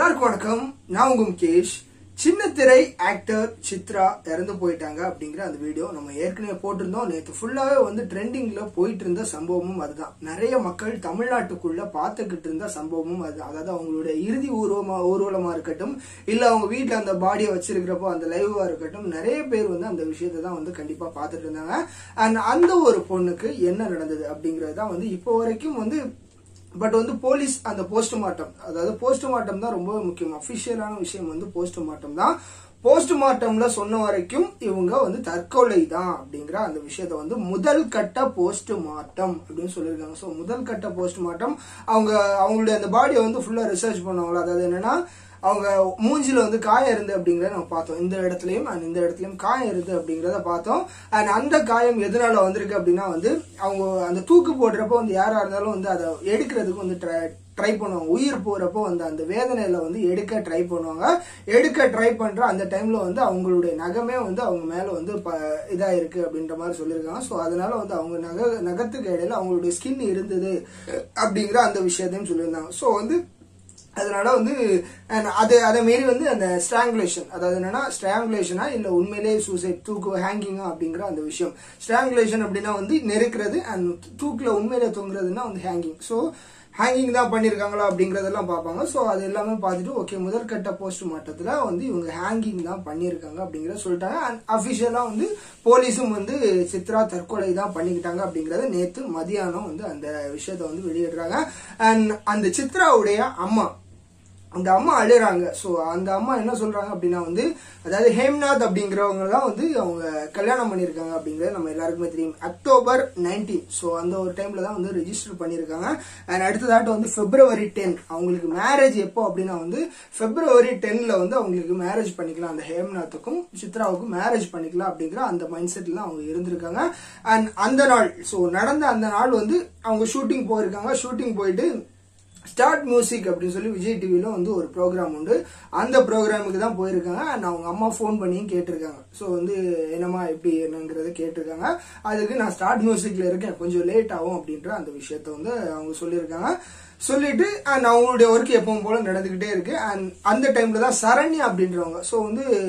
எல்லாருக்கும் வணக்கம். நான் உங்க முகேஷ். சின்ன திரை ஆக்டர் சித்ரா இறந்து போயிட்டாங்க அப்படிங்கிற அந்த வீடியோ நம்ம ஏற்கனவே போட்டிருந்தோம். நேற்று ஃபுல்லாவே ட்ரெண்டிங்ல போயிட்டு இருந்த சம்பவமும் அதுதான். நிறைய மக்கள் தமிழ்நாட்டுக்குள்ள பார்த்துக்கிட்டு இருந்த சம்பவமும் அதுதான். அதாவது அவங்களுடைய இறுதி ஊர்வலமா இருக்கட்டும், இல்ல அவங்க வீட்டுல அந்த பாடியை வச்சிருக்கிறப்போ அந்த லைவா இருக்கட்டும், நிறைய பேர் அந்த விஷயத்தை தான் கண்டிப்பா பார்த்துட்டு இருந்தாங்க. அண்ட் அந்த ஒரு பொண்ணுக்கு என்ன நடந்தது அப்படிங்கறது தான் இப்போ வரைக்கும் பட் போலீஸ் அந்த போஸ்ட்மார்ட்டம், அதாவது போஸ்ட்மார்ட்டம் தான் ரொம்ப முக்கியம். அபிஷியலான விஷயம் போஸ்ட்மார்ட்டம் தான். போஸ்ட்மார்ட்டம்ல சொன்ன வரைக்கும் இவங்க தற்கொலை தான் அப்படிங்கிற அந்த விஷயத்த முதல் கட்ட போஸ்ட்மார்ட்டம் அப்படின்னு சொல்லியிருக்காங்க. ஸோ முதல் கட்ட போஸ்ட்மார்ட்டம் அவங்களுடைய அந்த பாடியை ஃபுல்லா ரிசர்ச் பண்ணுவாங்களா, அதாவது என்னன்னா அவங்க மூஞ்சில காயம் இருந்து அப்படிங்கறத நம்ம பார்த்தோம். இந்த இடத்துலயும் அண்ட் இந்த இடத்துலயும் காயம் இருந்து அப்படிங்கறத பார்த்தோம். அண்ட் அந்த காயம் எதனால வந்திருக்கு அப்படின்னா அவங்க அந்த தூக்கு போடுறப்போ யாரா இருந்தாலும் அதை எடுக்கிறதுக்கு ட்ரை பண்ணுவாங்க. உயிர் போறப்போ அந்த வேதனையில எடுக்க ட்ரை பண்ணுவாங்க. எடுக்க ட்ரை பண்ற அந்த டைம்ல அவங்களுடைய நகமே அவங்க மேல இதா இருக்கு அப்படின்ற மாதிரி சொல்லியிருக்காங்க. ஸோ அதனால அவங்க நகத்துக்கு இடையில அவங்களுடைய ஸ்கின் இருந்தது அப்படிங்கிற அந்த விஷயத்தையும் சொல்லியிருந்தாங்க. ஸோ அதனால அதை மீறி அந்த ஸ்ட்ராங்குலேஷன், அதாவது என்னன்னா ஸ்ட்ராங்குலேஷனா இல்ல உண்மையிலேயே சூசைட், தூக்கு ஹேங்கிங்கா அப்படிங்கிற அந்த விஷயம். ஸ்ட்ராங்குலேஷன் அப்படின்னா நெருக்கிறது, அண்ட் தூக்குல உண்மையிலே தொங்குறதுன்னா ஹேங்கிங். ஸோ ஹேங்கிங் தான் பண்ணிருக்காங்களா அப்படிங்கறதெல்லாம் பார்ப்பாங்க. ஸோ அது எல்லாமே பார்த்துட்டு ஓகே, முதற்கட்ட போஸ்ட்மார்ட்டத்துல இவங்க ஹேங்கிங் தான் பண்ணிருக்காங்க அப்படிங்கறத சொல்லிட்டாங்க. அண்ட் அபிஷியலா போலீஸும் சித்ரா தற்கொலை தான் பண்ணிக்கிட்டாங்க அப்படிங்கறத நேத்து மதியானம் அந்த விஷயத்த வெளியிடுறாங்க. அண்ட் அந்த சித்ராவுடைய அம்மா, அந்த அம்மா அழுறாங்க. ஸோ அந்த அம்மா என்ன சொல்றாங்க அப்படின்னா அதாவது ஹேம்நாத் அப்படிங்கிறவங்க தான் அவங்க கல்யாணம் பண்ணிருக்காங்க அப்படிங்கறது நம்ம எல்லாருக்குமே தெரியும். அக்டோபர் 19, ஸோ அந்த ஒரு டைம்ல தான் ரெஜிஸ்டர் பண்ணிருக்காங்க. அண்ட் அடுத்ததாட்டு February 10 அவங்களுக்கு மேரேஜ். எப்போ அப்படின்னா February 10ல அவங்களுக்கு மேரேஜ் பண்ணிக்கலாம், அந்த ஹேம்நாத்துக்கும் சித்ராவுக்கும் மேரேஜ் பண்ணிக்கலாம் அப்படிங்கிற அந்த மைண்ட் செட்ல அவங்க இருந்திருக்காங்க. அண்ட் அந்த நாள், ஸோ நடந்த அந்த நாள் அவங்க ஷூட்டிங் போயிருக்காங்க. ஷூட்டிங் போயிட்டு ஸ்டார்ட் மியூசிக் அப்படின்னு சொல்லி விஜய் டிவில ஒரு ப்ரோக்ராம் உண்டு. அந்த ப்ரோக்ராமுக்கு தான் போயிருக்காங்க. அண்ட் அவங்க அம்மா போன் பண்ணியும் கேட்டிருக்காங்க. ஸோ என்னமா எப்படி என்னங்கிறத கேட்டிருக்காங்க. அதுக்கு நான் ஸ்டார்ட் மியூசிக்ல இருக்கேன், கொஞ்சம் லேட் ஆகும் அப்படின்ற அந்த விஷயத்த அவங்க சொல்லியிருக்காங்க. சொல்லிட்டு அண்ட் அவங்களுடைய ஒர்க் எப்பவும் போல நடந்துகிட்டே இருக்கு. அண்ட் அந்த டைம்ல தான் சரண்யா அப்படின்றவங்க, ஸோ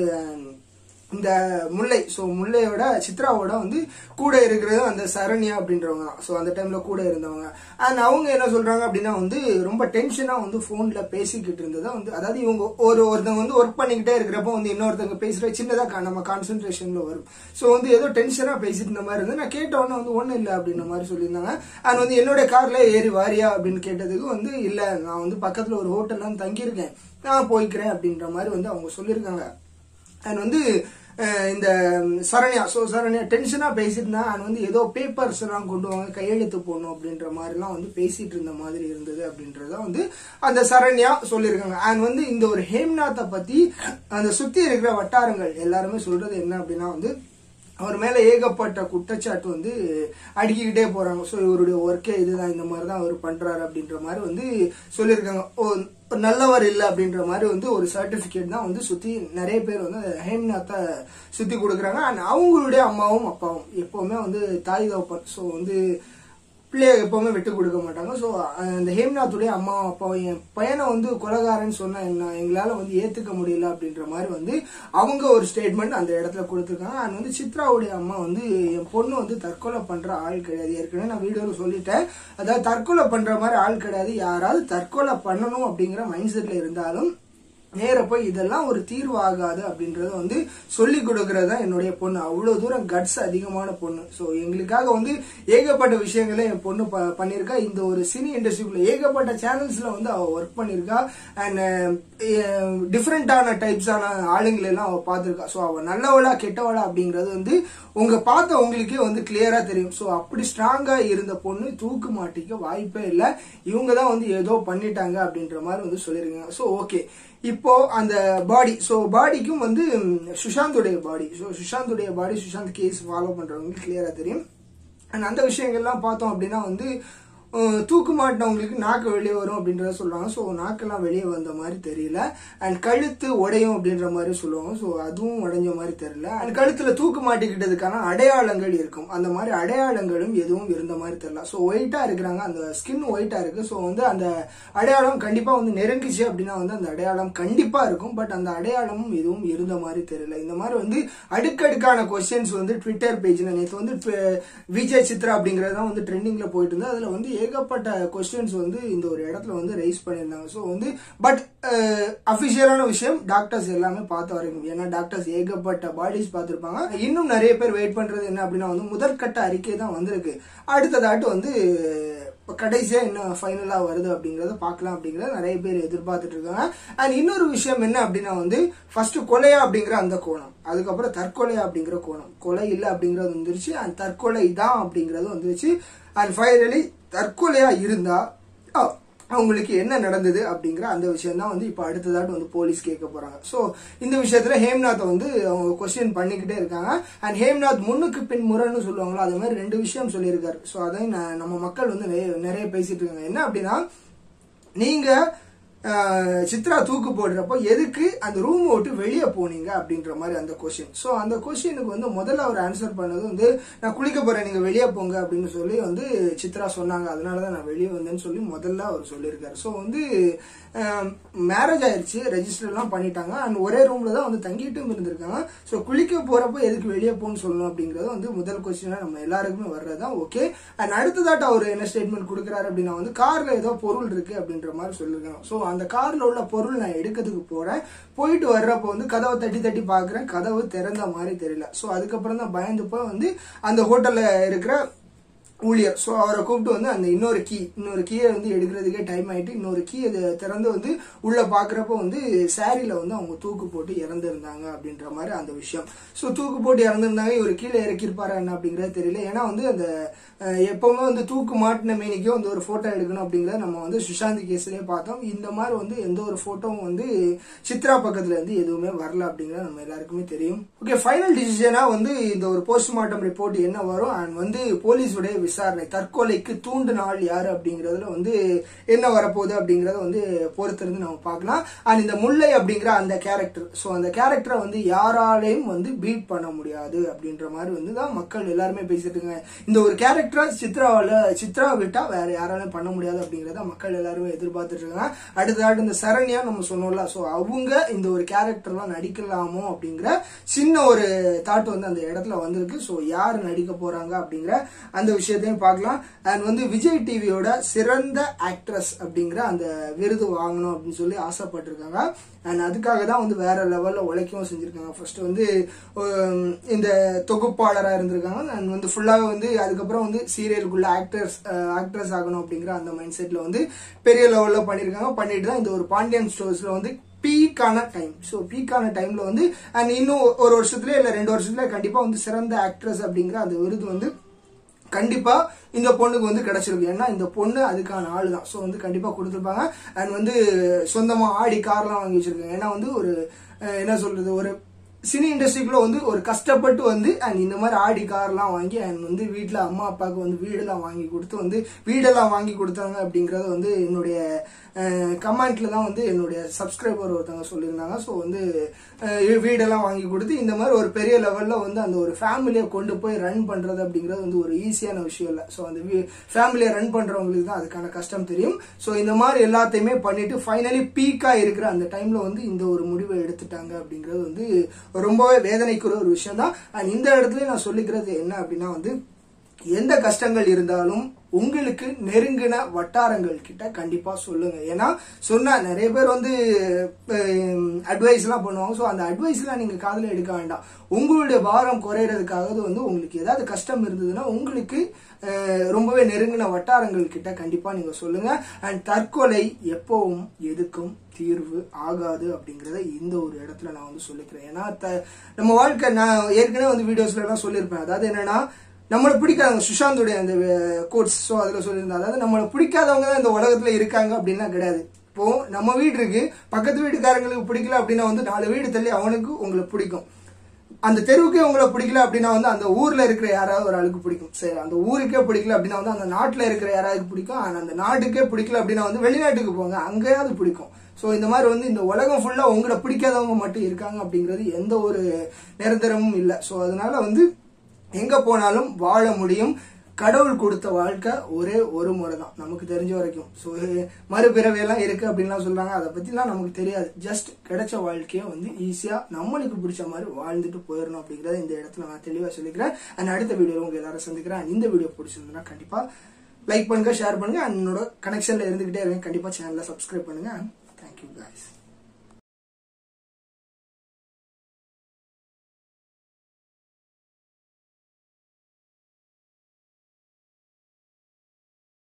இந்த முல்லை, ஸோ முல்லையோட சித்ராவோட கூட இருக்கிறது அந்த சரண்யா அப்படின்றவங்க தான். ஸோ அந்த டைம்ல கூட இருந்தவங்க. அண்ட் அவங்க என்ன சொல்றாங்க அப்படின்னா ரொம்ப டென்ஷனா போன்ல பேசிக்கிட்டு இருந்ததா அதாவது இவங்க ஒருத்தவங்க ஒர்க் பண்ணிக்கிட்டே இருக்கிறப்போ இன்னொருத்தவங்க பேசுற சின்னதா நம்ம கான்சென்ட்ரேஷன்ல வரும். ஸோ ஏதோ டென்ஷனா பேசிட்டு இருந்த மாதிரி இருந்து நான் கேட்ட உடனே ஒன்னும் இல்லை அப்படின்ற மாதிரி சொல்லியிருந்தாங்க. அண்ட் என்னோட கார்ல ஏறி வாரியா அப்படின்னு கேட்டதுக்கு இல்ல நான் பக்கத்துல ஒரு ஹோட்டல்ல தங்கியிருக்கேன், நான் போய்க்கிறேன் அப்படின்ற மாதிரி அவங்க சொல்லியிருக்காங்க. அண்ட் இந்த சரண்யா, ஸோ சரண்யா டென்ஷனா பேசிட்டு இருந்தா. அண்ட் ஏதோ பேப்பர்ஸ் எல்லாம் கொண்டு வாங்க, கையெழுத்து போடணும் அப்படின்ற மாதிரி எல்லாம் பேசிட்டு இருந்த மாதிரி இருந்தது அப்படின்றத அந்த சரண்யா சொல்லியிருக்காங்க. அண்ட் இந்த ஒரு ஹேம்நாத்தை பத்தி அந்த சுத்தி இருக்கிற வட்டாரங்கள் எல்லாருமே சொல்றது என்ன அப்படின்னா அவர் மேல ஏகப்பட்ட குற்றச்சாட்டு அடுக்கிக்கிட்டே போறாங்க. ஸோ இவருடைய ஒர்க்கே இதுதான், இந்த மாதிரி தான் அவர் பண்றாரு அப்படின்ற மாதிரி சொல்லியிருக்காங்க. நல்லவர் இல்லை அப்படின்ற மாதிரி ஒரு சர்டிபிகேட் தான் சுத்தி நிறைய பேர் ஹேம்நாத்தை சுத்தி கொடுக்குறாங்க. அண்ட் அவங்களுடைய அம்மாவும் அப்பாவும் எப்பவுமே தாய் தகப்பன், ஸோ பிள்ளைய எப்பவுமே விட்டு கொடுக்க மாட்டாங்க. ஸோ அந்த ஹேம்நாத்துடைய அம்மாவும் அப்பாவும் என் பையனை கொலைகாரன்னு சொன்னா என்ன, எங்களால ஏத்துக்க முடியல அப்படின்ற மாதிரி அவங்க ஒரு ஸ்டேட்மெண்ட் அந்த இடத்துல கொடுத்துருக்காங்க. அண்ட் சித்ராவுடைய அம்மா என் பொண்ணு தற்கொலை பண்ற ஆள் கிடையாது, ஏற்கனவே நான் வீடியோல சொல்லிட்டேன். அதாவது தற்கொலை பண்ற மாதிரி ஆள் கிடையாது. யாராவது தற்கொலை பண்ணணும் அப்படிங்கிற மைண்ட் செட்ல இருந்தாலும் நேர போய் இதெல்லாம் ஒரு தீர்வு ஆகாது அப்படின்றத சொல்லி கொடுக்கறது தான் என்னுடைய பொண்ணு. அவ்வளவு தூரம் கட்ஸ் அதிகமான பொண்ணு. ஸோ எங்களுக்காக ஏகப்பட்ட விஷயங்களை என் பொண்ணு பண்ணிருக்கா. இந்த ஒரு சினி இண்டஸ்ட்ரிக்குள்ள ஏகப்பட்ட சேனல்ஸ்ல அவ ஒர்க் பண்ணிருக்கா. அண்ட் டிஃப்ரெண்டான டைப்ஸான ஆளுங்களை எல்லாம் அவ பார்த்திருக்கா. ஸோ அவ நல்லவளா கெட்டவளா அப்படிங்கறது உங்க பார்த்த உங்களுக்கே கிளியரா தெரியும். ஸோ அப்படி ஸ்ட்ராங்கா இருந்த பொண்ணு தூக்கு மாட்டிக்க வாய்ப்பே இல்லை. இவங்க தான் ஏதோ பண்ணிட்டாங்க அப்படின்ற மாதிரி சொல்லிருக்காங்க. ஸோ ஓகே, இப்போ அந்த பாடி, ஸோ பாடிக்கும் சுஷாந்துடைய பாடி, ஸோ சுஷாந்துடைய பாடி, சுஷாந்த் கேஸ் ஃபாலோ பண்றவங்களுக்கு கிளியரா தெரியும். அண்ட் அந்த விஷயங்கள்லாம் பார்த்தோம் அப்படின்னா தூக்கு மாட்டினவங்களுக்கு நாக்கு வெளியே வரும் அப்படின்றத சொல்றாங்க. ஸோ நாக்கெல்லாம் வெளியே வந்த மாதிரி தெரியல. அண்ட் கழுத்து உடையும் அப்படின்ற மாதிரி சொல்லுவாங்க. ஸோ அதுவும் உடைஞ்ச மாதிரி தெரியல. அண்ட் கழுத்துல தூக்கு மாட்டிக்கிட்டதுக்கான அடையாளங்கள் இருக்கும். அந்த மாதிரி அடையாளங்களும் எதுவும் இருந்த மாதிரி தெரியல. ஸோ ஒயிட்டா இருக்கிறாங்க, அந்த ஸ்கின் ஒயிட்டா இருக்கு. ஸோ வந்து அந்த அடையாளம் கண்டிப்பா வந்து நெருங்கிச்சு அப்படின்னா வந்து அந்த அடையாளம் கண்டிப்பா இருக்கும். பட் அந்த அடையாளமும் எதுவும் இருந்த மாதிரி தெரியல. இந்த மாதிரி வந்து அடுக்கடுக்கான கொஸ்டின்ஸ் வந்து ட்விட்டர் பேஜ்ல நேற்று வந்து விஜய் சித்ரா அப்படிங்கறதான் வந்து ட்ரெண்டிங்ல போயிட்டு இருந்தா அதுல வந்து ஏகப்பட்ட கொஸ்டின்ஸ் வந்து இந்த ஒரு இடத்துல வந்து ரைஸ் பண்ணியிருந்தாங்க. ஸோ வந்து பட் அபிஷியலான விஷயம் டாக்டர்ஸ் எல்லாமே பார்த்து வரைக்கும். ஏன்னா டாக்டர்ஸ் ஏகப்பட்ட பாடிஸ் பார்த்திருப்பாங்க. இன்னும் நிறைய பேர் வெயிட் பண்றது என்ன அப்படின்னா வந்து முதற்கட்ட அறிக்கை தான் வந்திருக்கு. அடுத்ததாட்டு வந்து கடைசியா என்ன ஃபைனலா வருது அப்படிங்கறத பார்க்கலாம் அப்படிங்கறத நிறைய பேர் எதிர்பார்த்துட்டு இருக்காங்க. அண்ட் இன்னொரு விஷயம் என்ன அப்படின்னா வந்து ஃபர்ஸ்ட் கொலையா அப்படிங்கிற அந்த கோணம், அதுக்கப்புறம் தற்கொலையா அப்படிங்கிற கோணம், கொலை இல்லை அப்படிங்கறது வந்துருச்சு. அண்ட் தற்கொலை தான் அப்படிங்கறது வந்துருச்சு. அண்ட் ஃபைனலி தற்கொலையா இருந்தா அவங்களுக்கு என்ன நடந்தது அப்படிங்கிற அந்த விஷயம் தான் வந்து இப்ப அடுத்ததாட்டு வந்து போலீஸ் கேட்க போறாங்க. சோ இந்த விஷயத்துல ஹேம்நாத்தை வந்து அவங்க கொஸ்டின் பண்ணிக்கிட்டே இருக்காங்க. அண்ட் ஹேம்நாத் முன்னுக்கு பின் முரன்னு சொல்லுவாங்களோ அது மாதிரி 2 விஷயம் சொல்லியிருக்காரு. சோ அதையும் நம்ம மக்கள் வந்து நிறைய பேசிட்டு இருக்காங்க. என்ன அப்படின்னா, நீங்க சித்ரா தூக்கு போடுறப்போ எதுக்கு அந்த ரூம் விட்டு வெளியே போனீங்க அப்படின்ற மாதிரி அந்த கொஸ்டின். சோ அந்த கொஸ்டினுக்கு வந்து முதல்ல அவர் ஆன்சர் பண்ணது வந்து நான் குளிக்க போறேன் நீங்க வெளியே போங்க அப்படின்னு சொல்லி வந்து சித்ரா சொன்னாங்க, அதனாலதான் நான் வெளியே வந்தேன்னு சொல்லி முதல்ல அவர் சொல்லியிருக்காரு. சோ வந்து மேரேஜ் ஆயிடுச்சு, ரெஜிஸ்டர் எல்லாம் பண்ணிட்டாங்க. அண்ட் ஒரே ரூம்ல தான் வந்து தங்கிட்டும் இருந்திருக்காங்க. சோ குளிக்க போறப்போ எதுக்கு வெளியே போன்னு சொல்லணும் அப்படிங்கறது வந்து முதல் கொஸ்டினா நம்ம எல்லாருக்குமே வர்றதுதான். ஓகே. அண்ட் அடுத்ததாட்ட அவர் என்ன ஸ்டேட்மெண்ட் கொடுக்குறாரு அப்படின்னா வந்து கார்ல ஏதோ பொருள் இருக்கு அப்படின்ற மாதிரி சொல்லிருக்காங்க. சோ அந்த கார்ல உள்ள பொருள் நான் எடுக்கிறதுக்கு போறேன், போயிட்டு வர்றப்போ வந்து கதவை தட்டி தட்டி பாக்குறேன், கதவு திறந்த மாதிரி தெரியல. சோ அதுக்கப்புறம் தான் பயந்து போய் வந்து அந்த ஹோட்டல்ல இருக்கிற ஊழியர் சோ அவரை கூப்பிட்டு வந்து அந்த இன்னொரு கீயை வந்து எடுக்கிறதுக்கே டைம் ஆயிட்டு இன்னொரு கீ திறந்து வந்து உள்ள பாக்குறப்ப வந்து சாரியில வந்து அவங்க தூக்கு போட்டு இறந்துருந்தாங்க அப்படின்ற மாதிரி அந்த விஷயம். சோ தூக்கு போட்டு இறந்துருந்தாங்க, இவர் கீழே இறக்கிருப்பாரா என்ன அப்படிங்கறது தெரியல. ஏன்னா வந்து அந்த எப்பவுமே வந்து தூக்கு மாட்டின மேனிக்கும் வந்து ஒரு போட்டோ எடுக்கணும் அப்படிங்கறத நம்ம வந்து சுஷாந்த் கேஸ்லயே பார்த்தோம். இந்த மாதிரி வந்து எந்த ஒரு போட்டோவும் வந்து சித்ரா பக்கத்துல இருந்து எதுவுமே வரல அப்படிங்கறது நம்ம எல்லாருக்குமே தெரியும். ஓகே, ஃபைனல் டிசிஷனா வந்து இந்த ஒரு போஸ்ட்மார்ட்டம் ரிப்போர்ட் என்ன வரும் அண்ட் வந்து போலீஸுடைய விசாரணை தற்கொலைக்கு தூண்டின ஆள் யாரு அப்படிங்கறதுல வந்து என்ன வரப்போகுது அப்படிங்கறத வந்து பொறுத்திருந்து நம்ம பார்க்கலாம். அண்ட் இந்த முல்லை அப்படிங்கிற அந்த கேரக்டர், சோ அந்த கேரக்டரை வந்து யாராலையும் வந்து பீட் பண்ண முடியாது அப்படின்ற மாதிரி வந்து தான் மக்கள் எல்லாருமே பேசிட்டு இருக்காங்க. இந்த ஒரு கேரக்டர் சித்ரா விட்டா வேற யாராலையும் பண்ண முடியாது அப்படிங்கறத மக்கள் எல்லாருமே எதிர்பார்த்துட்டு இருக்காங்க. அடுத்ததாட்டு இந்த சரண்யா நம்ம சொன்னோம்ல, சோ அவங்க இந்த ஒரு கேரக்டர்லாம் நடிக்கலாமோ அப்படிங்கிற சின்ன ஒரு தாட் வந்து அந்த இடத்துல வந்திருக்கு. சோ யாரு நடிக்க போறாங்க அப்படிங்கிற அந்த விஷயத்தையும் பார்க்கலாம். அண்ட் வந்து விஜய் டிவியோட சிறந்த ஆக்ட்ரஸ் அப்படிங்கிற அந்த விருது வாங்கணும் அப்படின்னு சொல்லி ஆசைப்பட்டிருக்காங்க. அண்ட் அதுக்காக தான் வந்து வேற லெவல்ல உழைக்கவும் செஞ்சிருக்காங்க. ஃபர்ஸ்ட் வந்து இந்த தொகுப்பாளரா இருந்திருக்காங்க. அண்ட் வந்து ஃபுல்லாவே வந்து அதுக்கப்புறம் வந்து சீரியலுக்குள்ள ஆக்ட்ரஸ் ஆகணும் அப்படிங்கிற அந்த மைண்ட் செட்ல வந்து பெரிய லெவல்ல பண்ணிருக்காங்க. பண்ணிட்டு தான் இந்த ஒரு பாண்டியன் ஸ்டோர்ஸ்ல வந்து பீக்கான டைம். ஸோ பீக்கான டைம்ல வந்து அண்ட் இன்னும் ஒரு வருஷத்துல இல்ல 2 வருஷத்துல கண்டிப்பா வந்து சிறந்த ஆக்ட்ரஸ் அப்படிங்கிற அந்த விருது வந்து கண்டிப்பா இந்த பொண்ணுக்கு வந்து கிடைச்சிருக்கு. ஏன்னா இந்த பொண்ணு அதுக்கான ஆளு தான். ஸோ வந்து கண்டிப்பா கொடுத்துருப்பாங்க. அண்ட் வந்து சொந்தமா ஆடி கார்லாம் வாங்கி வச்சிருக்காங்க. ஏன்னா வந்து ஒரு என்ன சொல்றது, ஒரு சினி இண்டஸ்ட்ரிக்குள்ள வந்து ஒரு கஷ்டப்பட்டு வந்து அண்ட் இந்த மாதிரி ஆடி கார்லாம் வாங்கி அண்ட் வந்து வீட்டுல அம்மா அப்பாவுக்கு வந்து வீடெல்லாம் வாங்கி கொடுத்தாங்க அப்படிங்கறத வந்து என்னுடைய கமெண்ட்ல தான் வந்து என்னுடைய சப்ஸ்கிரைபர் ஒருத்தவங்க சொல்லியிருந்தாங்க. ஸோ வந்து வீடெல்லாம் வாங்கி கொடுத்து இந்த மாதிரி ஒரு பெரிய லெவல்ல வந்து அந்த ஒரு ஃபேமிலியை கொண்டு போய் ரன் பண்றது அப்படிங்கிறது வந்து ஒரு ஈஸியான விஷயம் இல்லை. ஸோ அந்த ஃபேமிலியை ரன் பண்றவங்களுக்கு தான் அதுக்கான கஷ்டம் தெரியும். ஸோ இந்த மாதிரி எல்லாத்தையுமே பண்ணிட்டு ஃபைனலி பீக்கா இருக்கிற அந்த டைம்ல வந்து இந்த ஒரு முடிவை எடுத்துட்டாங்க அப்படிங்கிறது வந்து ரொம்பவே வேதனைக்குரிய ஒரு விஷயம் தான். அண்ட் இந்த இடத்துல நான் சொல்லிக்கிறது என்ன அப்படின்னா வந்து எந்த கஷ்டங்கள் இருந்தாலும் உங்களுக்கு நெருங்கின வட்டாரங்கள் கிட்ட கண்டிப்பா சொல்லுங்க. ஏன்னா சொன்னா நிறைய பேர் வந்து அட்வைஸ் எல்லாம் பண்ணுவாங்க. ஸோ அந்த அட்வைஸ் எல்லாம் நீங்க காதுல எடுக்க வேண்டாம். உங்களுடைய பாரம் குறையறதுக்காக வந்து உங்களுக்கு ஏதாவது கஷ்டம் இருந்ததுன்னா உங்களுக்கு ரொம்பவே நெருங்கின வட்டாரங்கள் கிட்ட கண்டிப்பா நீங்க சொல்லுங்க. அண்ட் தற்கொலை எப்பவும் எதுக்கும் தீர்வு ஆகாது அப்படிங்கறத இந்த ஒரு இடத்துல நான் வந்து சொல்லிக்கிறேன். ஏன்னா நம்ம வாழ்க்கை நான் ஏற்கனவே வந்து வீடியோஸ்ல எல்லாம் சொல்லியிருப்பேன். அதாவது என்னன்னா நம்மளை பிடிக்காதவங்க சுஷாந்தோடைய அந்த கோட்ஸ் ஸோ அதுல சொல்லியிருந்தா, அதாவது நம்மளை பிடிக்காதவங்க தான் இந்த உலகத்துல இருக்காங்க அப்படின்லாம் கிடையாது. இப்போ நம்ம வீடு இருக்கு, பக்கத்து வீட்டுக்காரங்களுக்கு பிடிக்கல அப்படின்னா வந்து 4 வீடு தள்ளி அவனுக்கு உங்களுக்கு பிடிக்கும். அந்த தெருவுக்கே உங்களை பிடிக்கல அப்படின்னா வந்து அந்த ஊர்ல இருக்கிற யாராவது ஒரு ஆளுக்கு பிடிக்கும். சரி, அந்த ஊருக்கே பிடிக்கல அப்படின்னா வந்து அந்த நாட்டுல இருக்கிற யாராவது பிடிக்கும். அந்த நாட்டுக்கே பிடிக்கல அப்படின்னா வந்து வெளிநாட்டுக்கு போங்க, அங்கேயாவது பிடிக்கும். ஸோ இந்த மாதிரி வந்து இந்த உலகம் ஃபுல்லா உங்களை பிடிக்காதவங்க மட்டும் இருக்காங்க அப்படிங்கிறது எந்த ஒரு நிரந்தரமும் இல்லை. ஸோ அதனால வந்து எங்க போனாலும் வாழ முடியும். கடவுள் கொடுத்த வாழ்க்கை ஒரே ஒரு முறை தான் நமக்கு தெரிஞ்ச வரைக்கும். ஸோ மறுபிறவையெல்லாம் இருக்கு அப்படின்லாம் சொல்றாங்க, அதை பத்திலாம் நமக்கு தெரியாது. ஜஸ்ட் கிடைச்ச வாழ்க்கையை வந்து ஈஸியா நம்மளுக்கு பிடிச்ச மாதிரி வாழ்ந்துட்டு போயிடணும் அப்படிங்கறத இந்த இடத்துல நான் தெளிவா சொல்லிக்கிறேன். அண்ட் அடுத்த வீடியோல உங்க எல்லாரும் சந்திக்கிறேன். இந்த வீடியோ பிடிச்சிருந்தா கண்டிப்பா லைக் பண்ணுங்க, ஷேர் பண்ணுங்க. என்னோட கனெக்ஷன்ல இருந்துகிட்டே இருங்க. கண்டிப்பா சேனலை சப்ஸ்கிரைப் பண்ணுங்க. Thank you guys.